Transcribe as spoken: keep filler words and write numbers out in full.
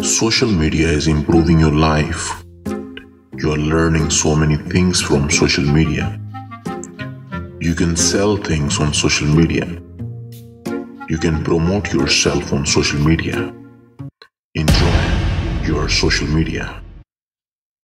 Social media is improving your life. You are learning so many things from social media. You can sell things on social media. You can promote yourself on social media. Enjoy your social media.